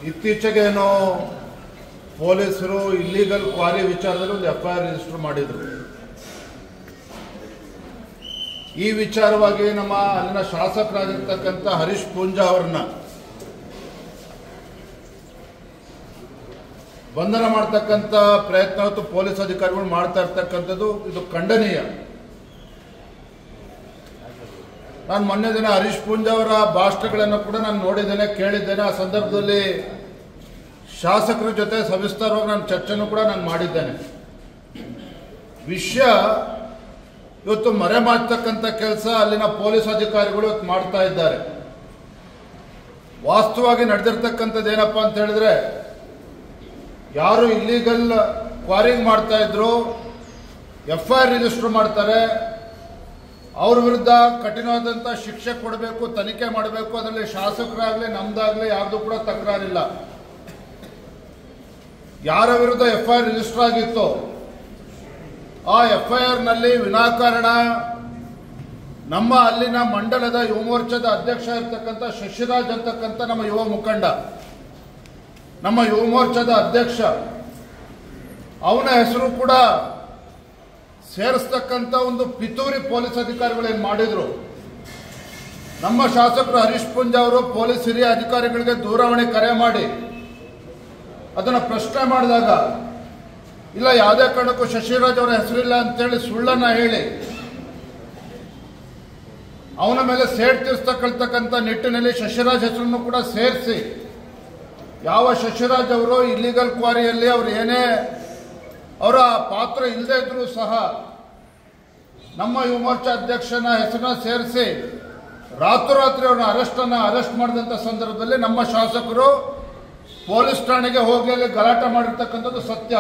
ಇತ್ತೀಚೆಗೇನೋ ಪೊಲೀಸರು illegal quarry ವಿಚಾರದಲ್ಲಿ ಒಂದು FIR ರಿಜಿಸ್ಟರ್ ಮಾಡಿದರು. ಈ ವಿಚಾರವಾಗಿ ನಮ್ಮ ಅಲ್ಲಿನ ಶಾಸಕರಾಗಿರ್ತಕ್ಕಂಥ ಹರೀಶ್ ಪೂಂಜಾ ಅವರನ್ನ ಬಂಧನ ಮಾಡತಕ್ಕಂಥ ಪ್ರಯತ್ನ ಮತ್ತು ಪೊಲೀಸ್ ಅಧಿಕಾರಿಗಳು ಮಾಡ್ತಾ ಇರ್ತಕ್ಕಂಥದ್ದು ಇದು ಖಂಡನೀಯ. ನಾನು ಮೊನ್ನೆ ದಿನ ಹರೀಶ್ ಪೂಂಜಾ ಅವರ ಭಾಷಣಗಳನ್ನು ಕೂಡ ನಾನು ನೋಡಿದ್ದೇನೆ, ಕೇಳಿದ್ದೇನೆ. ಆ ಸಂದರ್ಭದಲ್ಲಿ ಶಾಸಕರ ಜೊತೆ ಸವಿಸ್ತಾರವಾಗಿ ನಾನು ಚರ್ಚೆನೂ ಕೂಡ ನಾನು ಮಾಡಿದ್ದೇನೆ. ವಿಷಯ ಇವತ್ತು ಮರೆ ಮಾಡ್ತಕ್ಕಂಥ ಕೆಲಸ ಅಲ್ಲಿನ ಪೊಲೀಸ್ ಅಧಿಕಾರಿಗಳು ಇವತ್ತು ಮಾಡ್ತಾ ಇದ್ದಾರೆ. ವಾಸ್ತವವಾಗಿ ನಡೆದಿರ್ತಕ್ಕಂಥದ್ದು ಏನಪ್ಪಾ ಅಂತ ಹೇಳಿದ್ರೆ, ಯಾರು ಇಲ್ಲಿಗಲ್ ಕ್ವಾರಿಂಗ್ ಮಾಡ್ತಾ ಇದ್ರು FIR ರಿಜಿಸ್ಟರ್ ಮಾಡ್ತಾರೆ, ಅವ್ರ ವಿರುದ್ಧ ಕಠಿಣವಾದಂಥ ಶಿಕ್ಷೆ ಕೊಡಬೇಕು, ತನಿಖೆ ಮಾಡಬೇಕು. ಅದರಲ್ಲಿ ಶಾಸಕರಾಗಲಿ ನಮ್ದಾಗಲಿ ಯಾರ್ದು ಕೂಡ ತಕರಾರಿಲ್ಲ. ಯಾರ ವಿರುದ್ಧ FIR ರಿಜಿಸ್ಟರ್ ಆಗಿತ್ತು ಆ FIR ನಲ್ಲಿ ವಿನಾಕಾರಣ ನಮ್ಮ ಅಲ್ಲಿನ ಮಂಡಲದ ಯುವ ಮೋರ್ಚಾದ ಅಧ್ಯಕ್ಷ ಇರ್ತಕ್ಕಂಥ ಶಶಿರಾಜ್ ಅಂತಕ್ಕಂಥ ನಮ್ಮ ಯುವ ಮುಖಂಡ, ನಮ್ಮ ಯುವ ಮೋರ್ಚಾದ ಅಧ್ಯಕ್ಷ, ಅವನ ಹೆಸರು ಕೂಡ ಸೇರಿಸ್ತಕ್ಕಂಥ ಒಂದು ಪಿತೂರಿ ಪೊಲೀಸ್ ಅಧಿಕಾರಿಗಳು ಏನು ಮಾಡಿದ್ರು. ನಮ್ಮ ಶಾಸಕರು ಹರೀಶ್ ಪೂಂಜಾ ಅವರು ಪೊಲೀಸ್ ಹಿರಿಯ ಅಧಿಕಾರಿಗಳಿಗೆ ದೂರವಾಣಿ ಕರೆ ಮಾಡಿ ಅದನ್ನು ಪ್ರಶ್ನೆ ಮಾಡಿದಾಗ, ಇಲ್ಲ ಯಾವುದೇ ಕಾರಣಕ್ಕೂ ಶಶಿರಾಜ್ ಅವರ ಹೆಸರಿಲ್ಲ ಅಂತೇಳಿ ಸುಳ್ಳನ್ನ ಹೇಳಿ ಅವನ ಮೇಲೆ ಸೇಡ್ ತೀರಿಸ್ತಕ್ಕಂಥ ನಿಟ್ಟಿನಲ್ಲಿ ಶಶಿರಾಜ್ ಹೆಸರನ್ನು ಕೂಡ ಸೇರಿಸಿ, ಯಾವ ಶಶಿರಾಜ್ ಅವರು ಇಲ್ಲಿಗಲ್ ಕ್ವಾರಿಯಲ್ಲಿ ಅವರು ಏನೇ ಅವರ ಪಾತ್ರ ಇಲ್ಲದೆ ಇದ್ರೂ ಸಹ ನಮ್ಮ ಯುವ ಮೋರ್ಚಾ ಅಧ್ಯಕ್ಷನ ಹೆಸರನ್ನ ಸೇರಿಸಿ ರಾತ್ರೋರಾತ್ರಿ ಅವ್ರನ್ನ ಅರೆಸ್ಟ್ ಮಾಡಿದಂಥ ಸಂದರ್ಭದಲ್ಲಿ ನಮ್ಮ ಶಾಸಕರು ಪೊಲೀಸ್ ಠಾಣೆಗೆ ಹೋಗಿ ಅಲ್ಲಿ ಗಲಾಟೆ ಮಾಡಿರ್ತಕ್ಕಂಥದ್ದು ಸತ್ಯ.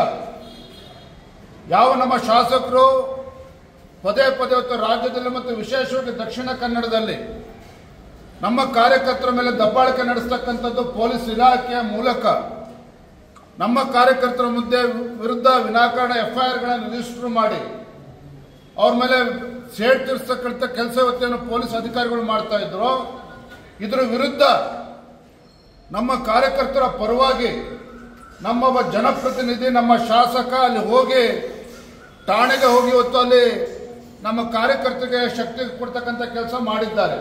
ಯಾವ ನಮ್ಮ ಶಾಸಕರು ಪದೇ ಪದೇ ರಾಜ್ಯದಲ್ಲಿ ಮತ್ತು ವಿಶೇಷವಾಗಿ ದಕ್ಷಿಣ ಕನ್ನಡದಲ್ಲಿ ನಮ್ಮ ಕಾರ್ಯಕರ್ತರ ಮೇಲೆ ದಬ್ಬಾಳಿಕೆ ನಡೆಸ್ತಕ್ಕಂಥದ್ದು ಪೊಲೀಸ್ ಇಲಾಖೆಯ ಮೂಲಕ ನಮ್ಮ ಕಾರ್ಯಕರ್ತರ ವಿರುದ್ಧ ವಿನಾಕಾರಣ FIRಗಳನ್ನು ರಿಜಿಸ್ಟರ್ ಮಾಡಿ ಅವ್ರ ಮೇಲೆ ಸೇಡ್ ತೀರಿಸ್ತಕ್ಕಂಥ ಕೆಲಸ ಇವತ್ತೇನು ಪೊಲೀಸ್ ಅಧಿಕಾರಿಗಳು ಮಾಡ್ತಾ ಇದ್ರು. ಇದರ ವಿರುದ್ಧ ನಮ್ಮ ಕಾರ್ಯಕರ್ತರ ಪರವಾಗಿ ನಮ್ಮೊಬ್ಬ ಜನಪ್ರತಿನಿಧಿ, ನಮ್ಮ ಶಾಸಕ ಅಲ್ಲಿ ಹೋಗಿ ಠಾಣೆಗೆ ಹೋಗಿ ಇವತ್ತು ಅಲ್ಲಿ ನಮ್ಮ ಕಾರ್ಯಕರ್ತರಿಗೆ ಶಕ್ತಿ ಕೊಡ್ತಕ್ಕಂಥ ಕೆಲಸ ಮಾಡಿದ್ದಾರೆ.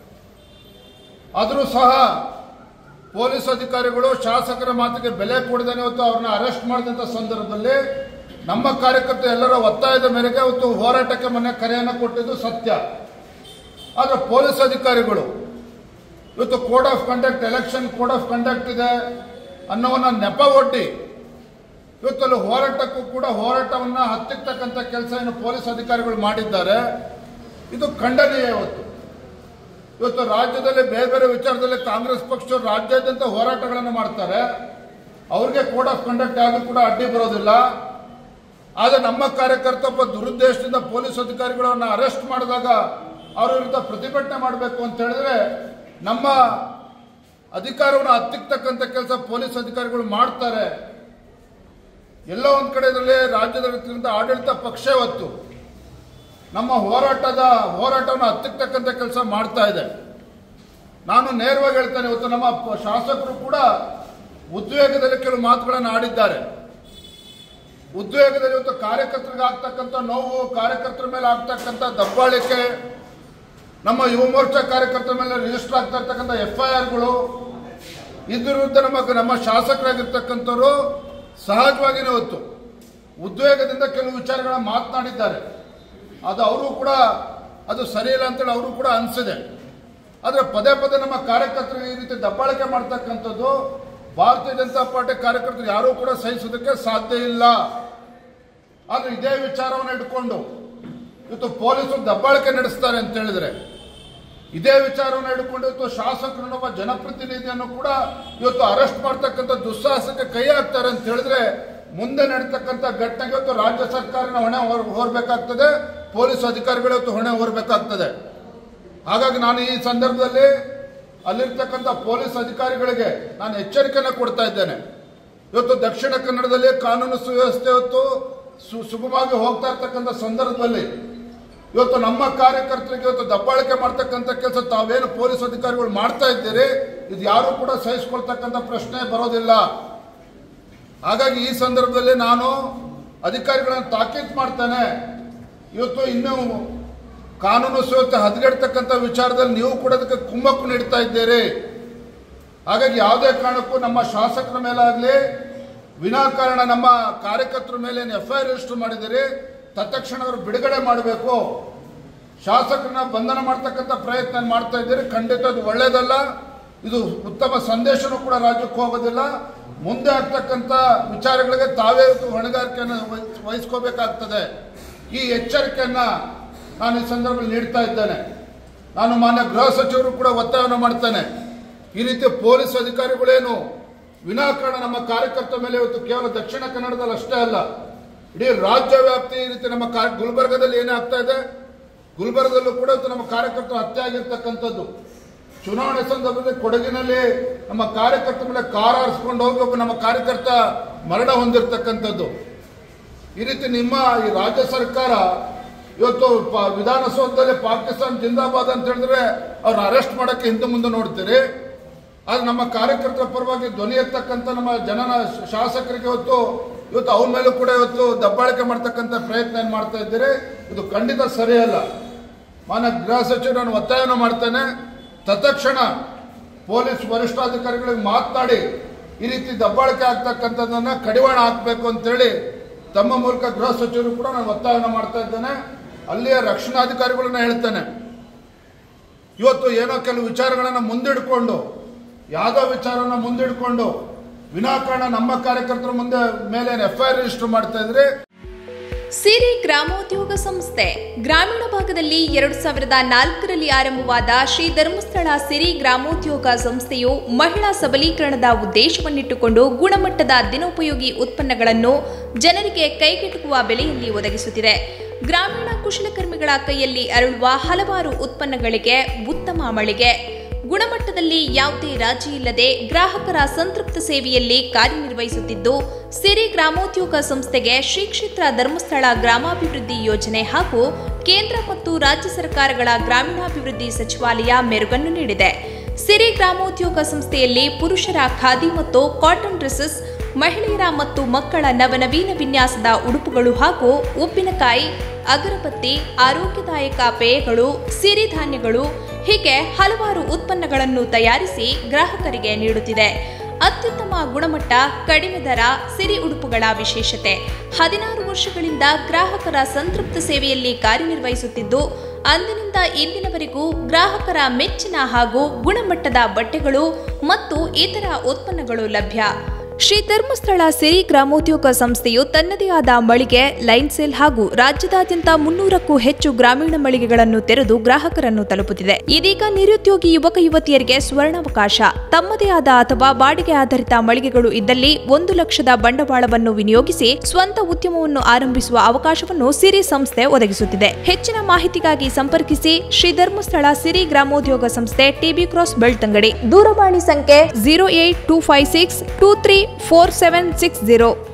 ಆದರೂ ಸಹ ಪೊಲೀಸ್ ಅಧಿಕಾರಿಗಳು ಶಾಸಕರ ಮಾತಿಗೆ ಬೆಲೆ ಕೊಡದೇನೆ ಇವತ್ತು ಅವ್ರನ್ನ ಅರೆಸ್ಟ್ ಮಾಡಿದಂಥ ಸಂದರ್ಭದಲ್ಲಿ ನಮ್ಮ ಕಾರ್ಯಕರ್ತರು ಎಲ್ಲರ ಒತ್ತಾಯದ ಮೇರೆಗೆ ಇವತ್ತು ಹೋರಾಟಕ್ಕೆ ಮೊನ್ನೆ ಕರೆಯನ್ನು ಕೊಟ್ಟಿದ್ದು ಸತ್ಯ. ಆದರೆ ಪೊಲೀಸ್ ಅಧಿಕಾರಿಗಳು ಇವತ್ತು code of conduct, election code of conduct ಇದೆ ಅನ್ನೋವನ್ನ ನೆಪ ಒಡ್ಡಿ ಇವತ್ತು ಹೋರಾಟಕ್ಕೂ ಕೂಡ ಹೋರಾಟವನ್ನ ಹತ್ತಿಕ್ಕತಕ್ಕಂಥ ಕೆಲಸ ಏನು ಪೊಲೀಸ್ ಅಧಿಕಾರಿಗಳು ಮಾಡಿದ್ದಾರೆ, ಇದು ಖಂಡನೀಯ. ಇವತ್ತು ರಾಜ್ಯದಲ್ಲಿ ಬೇರೆ ಬೇರೆ ವಿಚಾರದಲ್ಲಿ ಕಾಂಗ್ರೆಸ್ ಪಕ್ಷ ರಾಜ್ಯಾದ್ಯಂತ ಹೋರಾಟಗಳನ್ನು ಮಾಡ್ತಾರೆ, ಅವ್ರಿಗೆ ಕೋಡ್ ಆಫ್ ಕಂಡಕ್ಟ್ ಯಾವುದು ಕೂಡ ಅಡ್ಡಿ ಬರೋದಿಲ್ಲ. ಆದರೆ ನಮ್ಮ ಕಾರ್ಯಕರ್ತ ದುರುದ್ದೇಶದಿಂದ ಪೊಲೀಸ್ ಅಧಿಕಾರಿಗಳನ್ನ ಅರೆಸ್ಟ್ ಮಾಡಿದಾಗ ಅವ್ರ ವಿರುದ್ಧ ಪ್ರತಿಭಟನೆ ಮಾಡಬೇಕು ಅಂತ ಹೇಳಿದ್ರೆ ನಮ್ಮ ಅಧಿಕಾರವನ್ನು ಹತ್ತಿಕ್ಕತಕ್ಕಂಥ ಕೆಲಸ ಪೊಲೀಸ್ ಅಧಿಕಾರಿಗಳು ಮಾಡ್ತಾರೆ. ಎಲ್ಲೋ ಒಂದ್ ಕಡೆ ಇದರಲ್ಲಿ ರಾಜ್ಯದ ಆಡಳಿತ ಪಕ್ಷ ಇವತ್ತು ನಮ್ಮ ಹೋರಾಟವನ್ನು ಹತ್ತಿಕ್ಕತಕ್ಕಂಥ ಕೆಲಸ ಮಾಡ್ತಾ ಇದೆ. ನಾನು ನೇರವಾಗಿ ಹೇಳ್ತೇನೆ, ಇವತ್ತು ನಮ್ಮ ಶಾಸಕರು ಕೂಡ ಉದ್ವೇಗದಲ್ಲಿ ಕೆಲವು ಮಾತುಗಳನ್ನು ಆಡಿದ್ದಾರೆ. ಉದ್ವೇಗದಲ್ಲಿ ಇವತ್ತು ಕಾರ್ಯಕರ್ತರಿಗೆ ಆಗ್ತಕ್ಕಂಥ ನೋವು, ಕಾರ್ಯಕರ್ತರ ಮೇಲೆ ಆಗ್ತಕ್ಕಂಥ ದಬ್ಬಾಳಿಕೆ, ನಮ್ಮ ಯುವ ಮೋರ್ಚಾ ಕಾರ್ಯಕರ್ತರ ಮೇಲೆ ರಿಜಿಸ್ಟರ್ ಆಗ್ತಾ ಇರ್ತಕ್ಕಂಥ FIRಗಳು, ಇದ್ರ ವಿರುದ್ಧ ನಮ್ಮ ಶಾಸಕರಾಗಿರ್ತಕ್ಕಂಥವ್ರು ಸಹಜವಾಗಿಯೇ ಇವತ್ತು ಉದ್ವೇಗದಿಂದ ಕೆಲವು ವಿಚಾರಗಳನ್ನ ಮಾತನಾಡಿದ್ದಾರೆ. ಅದು ಅವರು ಕೂಡ ಅದು ಸರಿಯಿಲ್ಲ ಅಂತೇಳಿ ಅವರು ಕೂಡ ಅನಿಸಿದೆ. ಆದರೆ ಪದೇ ಪದೇ ನಮ್ಮ ಕಾರ್ಯಕರ್ತರಿಗೆ ಈ ರೀತಿ ದಬ್ಬಾಳಿಕೆ ಮಾಡ್ತಕ್ಕಂಥದ್ದು ಭಾರತೀಯ ಜನತಾ ಪಾರ್ಟಿ ಕಾರ್ಯಕರ್ತರು ಯಾರೂ ಕೂಡ ಸಹಿಸೋದಕ್ಕೆ ಸಾಧ್ಯ ಇಲ್ಲ. ಆದರೆ ಇದೇ ವಿಚಾರವನ್ನು ಇಟ್ಕೊಂಡು ಇವತ್ತು ಪೊಲೀಸರು ದಬ್ಬಾಳಿಕೆ ನಡೆಸ್ತಾರೆ ಅಂತ ಹೇಳಿದ್ರೆ, ಇದೇ ವಿಚಾರವನ್ನು ಹಿಡ್ಕೊಂಡು ಇವತ್ತು ಶಾಸಕರನ್ನೊಬ್ಬ ಜನಪ್ರತಿನಿಧಿಯನ್ನು ಕೂಡ ಇವತ್ತು ಅರೆಸ್ಟ್ ಮಾಡ್ತಕ್ಕಂಥ ದುಸ್ಸಾಹಸಕ್ಕೆ ಕೈ ಹಾಕ್ತಾರೆ ಅಂತ ಹೇಳಿದ್ರೆ ಮುಂದೆ ನಡೀತಕ್ಕಂಥ ಘಟನೆಗೆ ಇವತ್ತು ರಾಜ್ಯ ಸರ್ಕಾರನ ಹೊಣೆ ಹೊರಬೇಕಾಗ್ತದೆ, ಪೊಲೀಸ್ ಅಧಿಕಾರಿಗಳು ಇವತ್ತು ಹೊಣೆ ಹೊರಬೇಕಾಗ್ತದೆ. ಹಾಗಾಗಿ ನಾನು ಈ ಸಂದರ್ಭದಲ್ಲಿ ಅಲ್ಲಿರ್ತಕ್ಕಂಥ ಪೊಲೀಸ್ ಅಧಿಕಾರಿಗಳಿಗೆ ನಾನು ಎಚ್ಚರಿಕೆಯನ್ನು ಕೊಡ್ತಾ ಇದ್ದೇನೆ. ಇವತ್ತು ದಕ್ಷಿಣ ಕನ್ನಡದಲ್ಲಿ ಕಾನೂನು ಸುವ್ಯವಸ್ಥೆ ಇವತ್ತು ಸುಗಮವಾಗಿ ಹೋಗ್ತಾ ಇರ್ತಕ್ಕಂಥ ಸಂದರ್ಭದಲ್ಲಿ ಇವತ್ತು ನಮ್ಮ ಕಾರ್ಯಕರ್ತರಿಗೆ ಇವತ್ತು ದಬ್ಬಾಳಿಕೆ ಮಾಡ್ತಕ್ಕಂಥ ಕೆಲಸ ತಾವೇನು ಪೊಲೀಸ್ ಅಧಿಕಾರಿಗಳು ಮಾಡ್ತಾ ಇದ್ದೀರಿ, ಇದು ಯಾರು ಕೂಡ ಸಹಿಸಿಕೊಳ್ತಕ್ಕಂಥ ಪ್ರಶ್ನೆ ಬರೋದಿಲ್ಲ. ಹಾಗಾಗಿ ಈ ಸಂದರ್ಭದಲ್ಲಿ ನಾನು ಅಧಿಕಾರಿಗಳನ್ನು ತಾಕೀತು ಮಾಡ್ತೇನೆ. ಇವತ್ತು ಇನ್ನೂ ಕಾನೂನು ಸುವ್ಯವಸ್ಥೆ ಹದಗೆಡ್ತಕ್ಕಂಥ ವಿಚಾರದಲ್ಲಿ ನೀವು ಕೂಡ ಅದಕ್ಕೆ ಕುಮ್ಮಕ್ಕು ನೀಡ್ತಾ ಇದ್ದೀರಿ. ಹಾಗಾಗಿ ಯಾವುದೇ ಕಾರಣಕ್ಕೂ ನಮ್ಮ ಶಾಸಕರ ಮೇಲಾಗಲಿ ವಿನಾಕಾರಣ ನಮ್ಮ ಕಾರ್ಯಕರ್ತರ ಮೇಲೆ FIR ರಿಜಿಸ್ಟರ್ ಮಾಡಿದ್ದೀರಿ, ತತ್ಕ್ಷಣ ಅವರು ಬಿಡುಗಡೆ ಮಾಡಬೇಕು. ಶಾಸಕರನ್ನ ಬಂಧನ ಮಾಡ್ತಕ್ಕಂಥ ಪ್ರಯತ್ನ ಮಾಡ್ತಾ ಇದ್ದೀರಿ, ಖಂಡಿತ ಅದು ಒಳ್ಳೆಯದಲ್ಲ. ಇದು ಉತ್ತಮ ಸಂದೇಶನೂ ಕೂಡ ರಾಜ್ಯಕ್ಕೆ ಹೋಗೋದಿಲ್ಲ. ಮುಂದೆ ಆಗ್ತಕ್ಕಂಥ ವಿಚಾರಗಳಿಗೆ ತಾವೇ ಹೊಣೆಗಾರಿಕೆಯನ್ನು ವಹಿಸ್ಕೋಬೇಕಾಗ್ತದೆ. ಈ ಎಚ್ಚರಿಕೆಯನ್ನು ನಾನು ಈ ಸಂದರ್ಭದಲ್ಲಿ ನೀಡ್ತಾ ಇದ್ದೇನೆ. ನಾನು ಮಾನ್ಯ ಗೃಹ ಸಚಿವರು ಕೂಡ ಒತ್ತಾಯವನ್ನು ಮಾಡ್ತೇನೆ. ಈ ರೀತಿ ಪೊಲೀಸ್ ಅಧಿಕಾರಿಗಳೇನು ವಿನಾಕಾರಣ ನಮ್ಮ ಕಾರ್ಯಕರ್ತರ ಮೇಲೆ ಇವತ್ತು ಕೇವಲ ದಕ್ಷಿಣ ಕನ್ನಡದಲ್ಲಿ ಅಷ್ಟೇ ಅಲ್ಲ, ಇಡೀ ರಾಜ್ಯ ವ್ಯಾಪ್ತಿ ಈ ರೀತಿ ನಮ್ಮ ಗುಲ್ಬರ್ಗದಲ್ಲಿ ಏನೇ ಆಗ್ತಾ ಇದೆ, ಗುಲ್ಬರ್ಗದಲ್ಲೂ ಕೂಡ ಇವತ್ತು ನಮ್ಮ ಕಾರ್ಯಕರ್ತರು ಹತ್ಯೆ ಆಗಿರ್ತಕ್ಕಂಥದ್ದು. ಚುನಾವಣೆ ಸಂದರ್ಭದಲ್ಲಿ ಕೊಡಗಿನಲ್ಲಿ ನಮ್ಮ ಕಾರ್ಯಕರ್ತರ ಮೇಲೆ ಕಾರ್ ಆರಿಸ್ಕೊಂಡು ಹೋಗಿ ಒಬ್ಬ ನಮ್ಮ ಕಾರ್ಯಕರ್ತ ಮರಣ ಹೊಂದಿರತಕ್ಕಂಥದ್ದು. ಈ ರೀತಿ ನಿಮ್ಮ ಈ ರಾಜ್ಯ ಸರ್ಕಾರ ಇವತ್ತು ವಿಧಾನಸೌಧದಲ್ಲಿ ಪಾಕಿಸ್ತಾನ ಜಿಂದಾಬಾದ್ ಅಂತ ಹೇಳಿದ್ರೆ ಅವ್ರನ್ನ ಅರೆಸ್ಟ್ ಮಾಡೋಕ್ಕೆ ಹಿಂದೆ ಮುಂದೆ ನೋಡ್ತೀರಿ. ಆದರೆ ನಮ್ಮ ಕಾರ್ಯಕರ್ತರ ಪರವಾಗಿ ಧ್ವನಿ ಎತ್ತಕ್ಕಂಥ ನಮ್ಮ ಶಾಸಕರಿಗೆ ಇವತ್ತು ಅವ್ರ ಮೇಲೂ ಕೂಡ ಇವತ್ತು ದಬ್ಬಾಳಿಕೆ ಮಾಡ್ತಕ್ಕಂಥ ಪ್ರಯತ್ನ ಏನು ಮಾಡ್ತಾ ಇದ್ದೀರಿ, ಇದು ಖಂಡಿತ ಸರಿಯಲ್ಲ. ಮಾನ್ಯ ಗೃಹ ಸಚಿವರು ನಾನು ಒತ್ತಾಯವನ್ನು ಮಾಡ್ತೇನೆ, ತತ್ಕ್ಷಣ ಪೊಲೀಸ್ ವರಿಷ್ಠಾಧಿಕಾರಿಗಳಿಗೆ ಮಾತನಾಡಿ ಈ ರೀತಿ ದಬ್ಬಾಳಿಕೆ ಆಗ್ತಕ್ಕಂಥದ್ದನ್ನು ಕಡಿವಾಣ ಹಾಕಬೇಕು ಅಂತೇಳಿ ತಮ್ಮ ಮೂಲಕ ಗೃಹ ಸಚಿವರು ಕೂಡ ನಾನು ಒತ್ತಾಯವನ್ನು ಮಾಡ್ತಾ ಇದ್ದೇನೆ. ಅಲ್ಲಿಯ ರಕ್ಷಣಾಧಿಕಾರಿಗಳನ್ನ ಹೇಳ್ತೇನೆ, ಇವತ್ತು ಏನೋ ಕೆಲವು ವಿಚಾರಗಳನ್ನು ಮುಂದಿಡ್ಕೊಂಡು, ಯಾವುದೋ ವಿಚಾರವನ್ನು ಮುಂದಿಡ್ಕೊಂಡು ವಿನಾಕಾರಣ ನಮ್ಮ ಕಾರ್ಯಕರ್ತರ ಮೇಲೆ FIR ರಿಜಿಸ್ಟರ್ ಮಾಡ್ತಾ ಇದ್ರೆ. ಸಿರಿ ಗ್ರಾಮೋದ್ಯೋಗ ಸಂಸ್ಥೆ ಗ್ರಾಮೀಣ ಭಾಗದಲ್ಲಿ 2004ರಲ್ಲಿ ಆರಂಭವಾದ ಶ್ರೀ ಧರ್ಮಸ್ಥಳ ಸಿರಿ ಗ್ರಾಮೋದ್ಯೋಗ ಸಂಸ್ಥೆಯು ಮಹಿಳಾ ಸಬಲೀಕರಣದ ಉದ್ದೇಶವನ್ನಿಟ್ಟುಕೊಂಡು ಗುಣಮಟ್ಟದ ದಿನೋಪಯೋಗಿ ಉತ್ಪನ್ನಗಳನ್ನು ಜನರಿಗೆ ಕೈಗೆಟುಕುವ ಬೆಲೆಯಲ್ಲಿ ಒದಗಿಸುತ್ತಿದೆ. ಗ್ರಾಮೀಣ ಕುಶಲಕರ್ಮಿಗಳ ಕೈಯಲ್ಲಿ ಅರಳುವ ಹಲವಾರು ಉತ್ಪನ್ನಗಳಿಗೆ ಉತ್ತಮ ಮಳಿಗೆ, ಗುಣಮಟ್ಟದಲ್ಲಿ ಯಾವುದೇ ರಾಜಿ ಇಲ್ಲದೆ ಗ್ರಾಹಕರ ಸಂತೃಪ್ತ ಸೇವೆಯಲ್ಲಿ ಕಾರ್ಯನಿರ್ವಹಿಸುತ್ತಿದ್ದು, ಸಿರಿ ಗ್ರಾಮೋದ್ಯೋಗ ಸಂಸ್ಥೆಗೆ ಶ್ರೀ ಕ್ಷೇತ್ರ ಧರ್ಮಸ್ಥಳ ಗ್ರಾಮಾಭಿವೃದ್ಧಿ ಯೋಜನೆ ಹಾಗೂ ಕೇಂದ್ರ ಮತ್ತು ರಾಜ್ಯ ಸರ್ಕಾರಗಳ ಗ್ರಾಮೀಣಾಭಿವೃದ್ಧಿ ಸಚಿವಾಲಯ ಮೆರುಗನ್ನು ನೀಡಿದೆ. ಸಿರಿ ಗ್ರಾಮೋದ್ಯೋಗ ಸಂಸ್ಥೆಯಲ್ಲಿ ಪುರುಷರ ಖಾದಿ ಮತ್ತು ಕಾಟನ್ ಡ್ರೆಸ್ಸಸ್, ಮಹಿಳೆಯರ ಮತ್ತು ಮಕ್ಕಳ ನವನವೀನ ವಿನ್ಯಾಸದ ಉಡುಪುಗಳು ಹಾಗೂ ಉಪ್ಪಿನಕಾಯಿ, ಅಗರಬತ್ತಿ, ಆರೋಗ್ಯದಾಯಕ ಪೇಯಗಳು, ಸಿರಿಧಾನ್ಯಗಳು ಹೀಗೆ ಹಲವಾರು ಉತ್ಪನ್ನಗಳನ್ನು ತಯಾರಿಸಿ ಗ್ರಾಹಕರಿಗೆ ನೀಡುತ್ತಿದೆ. ಅತ್ಯುತ್ತಮ ಗುಣಮಟ್ಟ, ಕಡಿಮೆ ದರ ಸಿರಿ ಉಡುಪುಗಳ ವಿಶೇಷತೆ. 16 ವರ್ಷಗಳಿಂದ ಗ್ರಾಹಕರ ಸಂತೃಪ್ತ ಸೇವೆಯಲ್ಲಿ ಕಾರ್ಯನಿರ್ವಹಿಸುತ್ತಿದ್ದು, ಅಂದಿನಿಂದ ಇಂದಿನವರೆಗೂ ಗ್ರಾಹಕರ ಮೆಚ್ಚಿನ ಹಾಗೂ ಗುಣಮಟ್ಟದ ಬಟ್ಟೆಗಳು ಮತ್ತು ಇತರ ಉತ್ಪನ್ನಗಳು ಲಭ್ಯ. ಶ್ರೀ ಧರ್ಮಸ್ಥಳ ಸಿರಿ ಗ್ರಾಮೋದ್ಯೋಗ ಸಂಸ್ಥೆಯು ತನ್ನದೇ ಆದ ಮಳಿಗೆ, ಲೈನ್ ಸೇಲ್ ಹಾಗೂ ರಾಜ್ಯದಾದ್ಯಂತ 300ಕ್ಕೂ ಹೆಚ್ಚು ಗ್ರಾಮೀಣ ಮಳಿಗೆಗಳನ್ನು ತೆರೆದು ಗ್ರಾಹಕರನ್ನು ತಲುಪುತ್ತಿದೆ. ಇದೀಗ ನಿರುದ್ಯೋಗಿ ಯುವಕ ಯುವತಿಯರಿಗೆ ಸುವರ್ಣಾವಕಾಶ. ತಮ್ಮದೇ ಆದ ಅಥವಾ ಬಾಡಿಗೆ ಆಧಾರಿತ ಮಳಿಗೆಗಳು ಇದ್ದಲ್ಲಿ 1 ಲಕ್ಷದ ಬಂಡವಾಳವನ್ನು ವಿನಿಯೋಗಿಸಿ ಸ್ವಂತ ಉದ್ಯಮವನ್ನು ಆರಂಭಿಸುವ ಅವಕಾಶವನ್ನು ಸಿರಿ ಸಂಸ್ಥೆ ಒದಗಿಸುತ್ತಿದೆ. ಹೆಚ್ಚಿನ ಮಾಹಿತಿಗಾಗಿ ಸಂಪರ್ಕಿಸಿ ಶ್ರೀ ಧರ್ಮಸ್ಥಳ ಸಿರಿ ಗ್ರಾಮೋದ್ಯೋಗ ಸಂಸ್ಥೆ, TB ಕ್ರಾಸ್ ಬೆಳ್ತಂಗಡಿ. ದೂರವಾಣಿ ಸಂಖ್ಯೆ 08256234760.